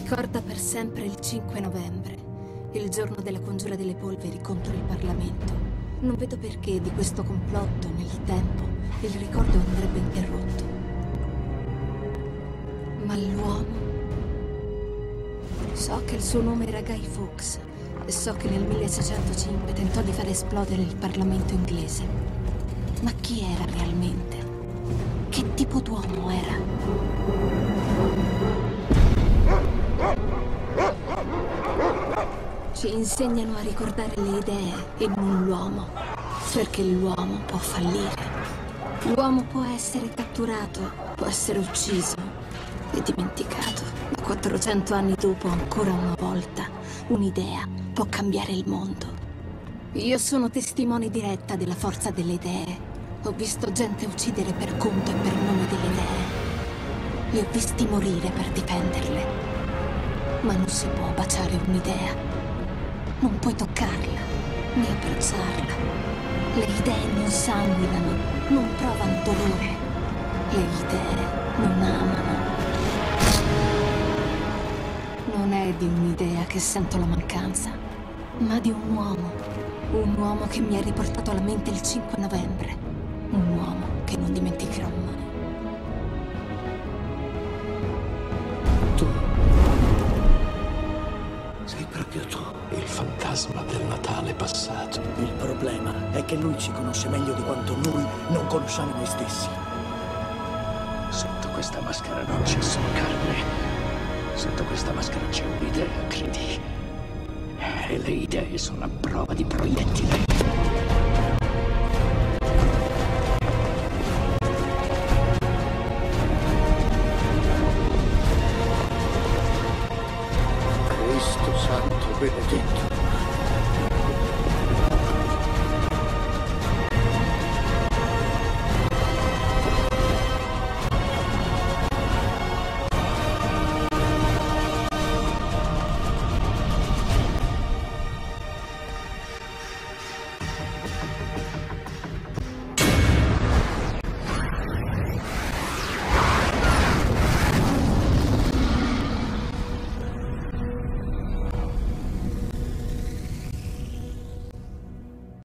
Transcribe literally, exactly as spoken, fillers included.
Ricorda per sempre il cinque novembre, il giorno della congiura delle polveri contro il Parlamento. Non vedo perché di questo complotto, nel tempo, il ricordo andrebbe interrotto. Ma l'uomo... So che il suo nome era Guy Fawkes e so che nel milleseicentoscinque tentò di far esplodere il Parlamento inglese. Ma chi era realmente? Che tipo d'uomo era? Ci insegnano a ricordare le idee e non l'uomo, perché l'uomo può fallire. L'uomo può essere catturato, può essere ucciso e dimenticato. Ma quattrocento anni dopo, ancora una volta, un'idea può cambiare il mondo. Io sono testimone diretta della forza delle idee. Ho visto gente uccidere per conto e per nome delle idee. Li ho visti morire per difenderle. Ma non si può baciare un'idea. Non puoi toccarla, né abbracciarla. Le idee non sanguinano, non provano dolore. Le idee non amano. Non è di un'idea che sento la mancanza, ma di un uomo. Un uomo che mi ha riportato alla mente il cinque novembre. Un uomo che non dimenticherò mai. Tu. Sei proprio tu, il fantasma del Natale passato. Il problema è che lui ci conosce meglio di quanto noi non conosciamo noi stessi. Sotto questa maschera non c'è solo carne. Sotto questa maschera c'è un'idea, credi? E le idee sono a prova di proiettile. Cristo santo benedetto.